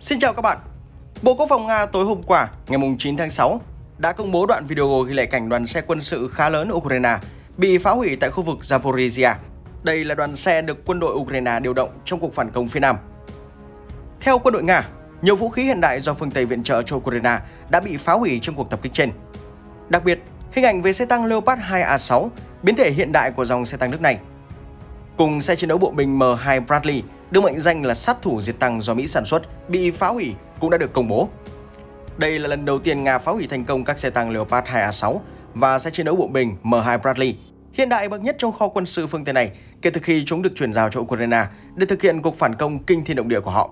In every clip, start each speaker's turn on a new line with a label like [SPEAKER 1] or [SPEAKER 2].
[SPEAKER 1] Xin chào các bạn. Bộ Quốc phòng Nga tối hôm qua, ngày 9 tháng 6, đã công bố đoạn video ghi lại cảnh đoàn xe quân sự khá lớn Ukraine bị phá hủy tại khu vực Zaporizhia. Đây là đoàn xe được quân đội Ukraine điều động trong cuộc phản công phía Nam. Theo quân đội Nga, nhiều vũ khí hiện đại do phương Tây viện trợ cho Ukraine đã bị phá hủy trong cuộc tập kích trên. Đặc biệt, hình ảnh về xe tăng Leopard 2A6, biến thể hiện đại của dòng xe tăng nước này, cùng xe chiến đấu bộ binh M2 Bradley được mệnh danh là sát thủ diệt tăng do Mỹ sản xuất bị phá hủy cũng đã được công bố. Đây là lần đầu tiên Nga phá hủy thành công các xe tăng Leopard 2A6 và xe chiến đấu bộ binh M2 Bradley, hiện đại bậc nhất trong kho quân sự phương Tây này kể từ khi chúng được chuyển giao cho Ukraine để thực hiện cuộc phản công kinh thiên động địa của họ.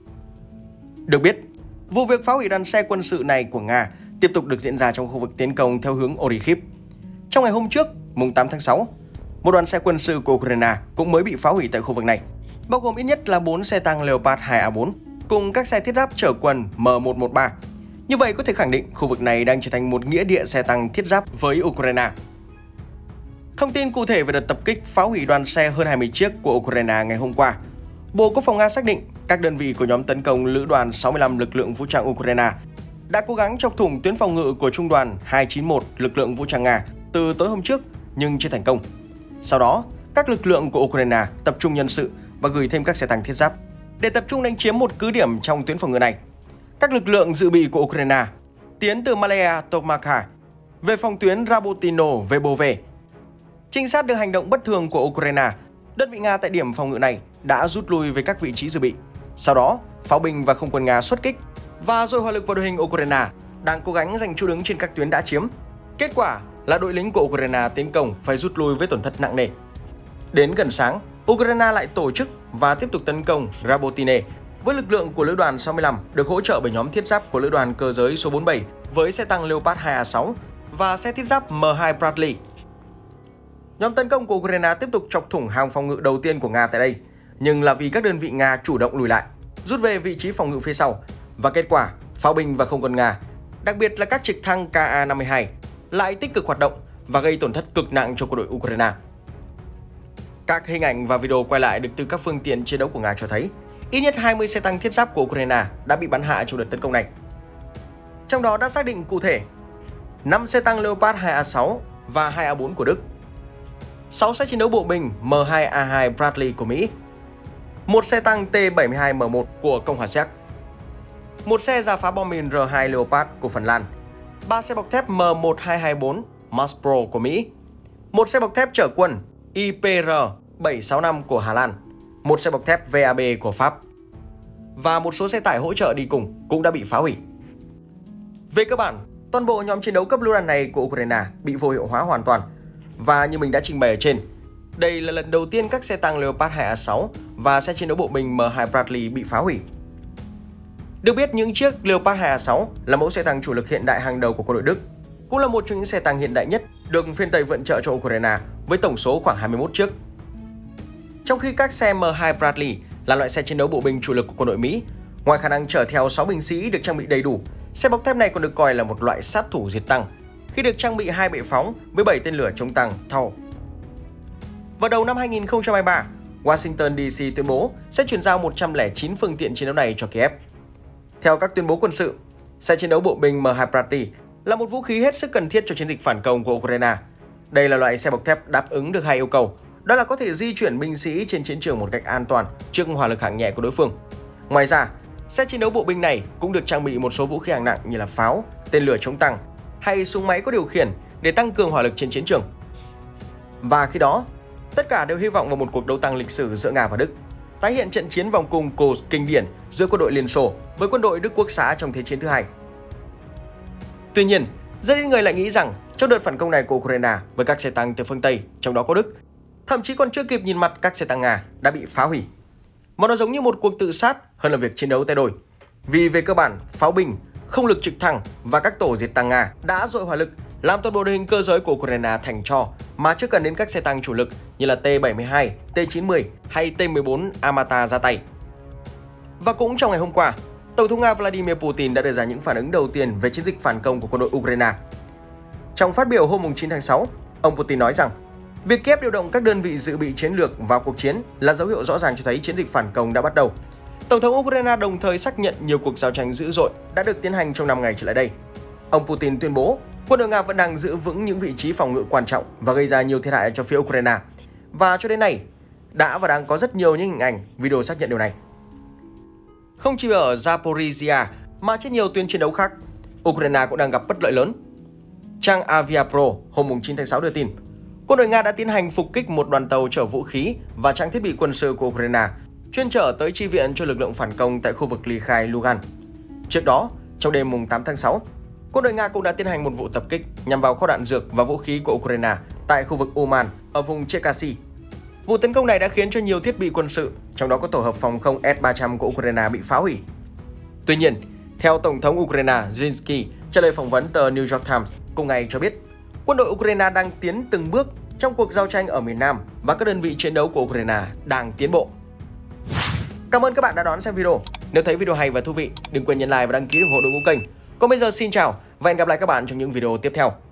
[SPEAKER 1] Được biết, vụ việc phá hủy đoàn xe quân sự này của Nga tiếp tục được diễn ra trong khu vực tiến công theo hướng Orikhiv. Trong ngày hôm trước, mùng 8 tháng 6, một đoàn xe quân sự của Ukraine cũng mới bị phá hủy tại khu vực này, bao gồm ít nhất là 4 xe tăng Leopard 2A4 cùng các xe thiết giáp chở quân M113. Như vậy có thể khẳng định khu vực này đang trở thành một nghĩa địa xe tăng thiết giáp với Ukraine. Thông tin cụ thể về đợt tập kích phá hủy đoàn xe hơn 20 chiếc của Ukraine ngày hôm qua, Bộ Quốc phòng Nga xác định các đơn vị của nhóm tấn công Lữ đoàn 65 lực lượng vũ trang Ukraine đã cố gắng chọc thủng tuyến phòng ngự của Trung đoàn 291 lực lượng vũ trang Nga từ tối hôm trước nhưng chưa thành công. Sau đó, các lực lượng của Ukraine tập trung nhân sự và gửi thêm các xe tăng thiết giáp để tập trung đánh chiếm một cứ điểm trong tuyến phòng ngự này. Các lực lượng dự bị của Ukraine tiến từ Malaya Tomaka về phòng tuyến Rabotino Vebove. Trinh sát được hành động bất thường của Ukraine, đơn vị Nga tại điểm phòng ngự này đã rút lui về các vị trí dự bị. Sau đó, pháo binh và không quân Nga xuất kích và dội hỏa lực vào đội hình Ukraine đang cố gắng giành chỗ đứng trên các tuyến đã chiếm. Kết quả là đội lính của Ukraine tiến công phải rút lui với tổn thất nặng nề. Đến gần sáng, Ukraine lại tổ chức và tiếp tục tấn công Rabotine với lực lượng của Lữ đoàn 65 được hỗ trợ bởi nhóm thiết giáp của Lữ đoàn cơ giới số 47 với xe tăng Leopard 2A6 và xe thiết giáp M2 Bradley. Nhóm tấn công của Ukraine tiếp tục chọc thủng hàng phòng ngự đầu tiên của Nga tại đây, nhưng là vì các đơn vị Nga chủ động lùi lại, rút về vị trí phòng ngự phía sau, và kết quả, pháo binh và không quân Nga, đặc biệt là các trực thăng Ka-52, lại tích cực hoạt động và gây tổn thất cực nặng cho quân đội Ukraine. Các hình ảnh và video quay lại được từ các phương tiện chiến đấu của Nga cho thấy ít nhất 20 xe tăng thiết giáp của Ukraine đã bị bắn hạ trong đợt tấn công này. Trong đó đã xác định cụ thể 5 xe tăng Leopard 2A6 và 2A4 của Đức, 6 xe chiến đấu bộ binh M2A2 Bradley của Mỹ, một xe tăng T-72M1 của Cộng hòa Séc, một xe rà phá bom mìn R2 Leopard của Phần Lan, 3 xe bọc thép M1224 Maspro của Mỹ, một xe bọc thép chở quân IPR-765 của Hà Lan, một xe bọc thép VAB của Pháp và một số xe tải hỗ trợ đi cùng cũng đã bị phá hủy. Về cơ bản, toàn bộ nhóm chiến đấu cấp lữ đoàn này của Ukraine bị vô hiệu hóa hoàn toàn, và như mình đã trình bày ở trên, đây là lần đầu tiên các xe tăng Leopard 2A6 và xe chiến đấu bộ binh M2 Bradley bị phá hủy. Được biết, những chiếc Leopard 2A6 là mẫu xe tăng chủ lực hiện đại hàng đầu của quân đội Đức, cũng là một trong những xe tăng hiện đại nhất được phiên Tây viện trợ cho Ukraine với tổng số khoảng 21 chiếc. Trong khi các xe M2 Bradley là loại xe chiến đấu bộ binh chủ lực của quân đội Mỹ, ngoài khả năng chở theo 6 binh sĩ được trang bị đầy đủ, xe bọc thép này còn được coi là một loại sát thủ diệt tăng khi được trang bị 2 bệ phóng với 7 tên lửa chống tăng THAAD. Vào đầu năm 2023, Washington DC tuyên bố sẽ chuyển giao 109 phương tiện chiến đấu này cho Kiev. Theo các tuyên bố quân sự, xe chiến đấu bộ binh M2 Bradley là một vũ khí hết sức cần thiết cho chiến dịch phản công của Ukraine. Đây là loại xe bọc thép đáp ứng được hai yêu cầu, đó là có thể di chuyển binh sĩ trên chiến trường một cách an toàn trước hỏa lực hạng nhẹ của đối phương. Ngoài ra, xe chiến đấu bộ binh này cũng được trang bị một số vũ khí hạng nặng như là pháo, tên lửa chống tăng hay súng máy có điều khiển để tăng cường hỏa lực trên chiến trường. Và khi đó, tất cả đều hy vọng vào một cuộc đấu tăng lịch sử giữa Nga và Đức, tái hiện trận chiến vòng cung Kursk kinh điển giữa quân đội Liên Xô với quân đội Đức Quốc xã trong Thế chiến thứ hai. Tuy nhiên, rất ít người lại nghĩ rằng trong đợt phản công này của Ukraine với các xe tăng từ phương Tây, trong đó có Đức, thậm chí còn chưa kịp nhìn mặt các xe tăng Nga đã bị phá hủy. Mà nó giống như một cuộc tự sát hơn là việc chiến đấu tay đôi. Vì về cơ bản, pháo binh, không lực trực thăng và các tổ diệt tăng Nga đã dội hỏa lực làm toàn bộ đội hình cơ giới của Ukraine thành tro mà chưa cần đến các xe tăng chủ lực như là T-72, T-90 hay T-14 Armata ra tay. Và cũng trong ngày hôm qua, Tổng thống Nga Vladimir Putin đã đưa ra những phản ứng đầu tiên về chiến dịch phản công của quân đội Ukraine. Trong phát biểu hôm 9 tháng 6, ông Putin nói rằng việc Kiev điều động các đơn vị dự bị chiến lược vào cuộc chiến là dấu hiệu rõ ràng cho thấy chiến dịch phản công đã bắt đầu. Tổng thống Ukraine đồng thời xác nhận nhiều cuộc giao tranh dữ dội đã được tiến hành trong 5 ngày trở lại đây. Ông Putin tuyên bố quân đội Nga vẫn đang giữ vững những vị trí phòng ngự quan trọng và gây ra nhiều thiệt hại cho phía Ukraine. Và cho đến nay, đã và đang có rất nhiều những hình ảnh, video xác nhận điều này. Không chỉ ở Zaporizhia mà trên nhiều tuyến chiến đấu khác, Ukraine cũng đang gặp bất lợi lớn. Trang Aviapro hôm 9 tháng 6 đưa tin, quân đội Nga đã tiến hành phục kích một đoàn tàu chở vũ khí và trang thiết bị quân sự của Ukraine, chuyên chở tới chi viện cho lực lượng phản công tại khu vực ly khai Lugan. Trước đó, trong đêm 8 tháng 6, quân đội Nga cũng đã tiến hành một vụ tập kích nhằm vào kho đạn dược và vũ khí của Ukraine tại khu vực Uman ở vùng Cherkasy. Vụ tấn công này đã khiến cho nhiều thiết bị quân sự, trong đó có tổ hợp phòng không S-300 của Ukraine bị phá hủy. Tuy nhiên, theo Tổng thống Ukraine Zelensky trả lời phỏng vấn tờ New York Times cùng ngày cho biết, quân đội Ukraine đang tiến từng bước trong cuộc giao tranh ở miền Nam và các đơn vị chiến đấu của Ukraine đang tiến bộ. Cảm ơn các bạn đã đón xem video. Nếu thấy video hay và thú vị, đừng quên nhấn like và đăng ký ủng hộ đội ngũ kênh. Còn bây giờ xin chào và hẹn gặp lại các bạn trong những video tiếp theo.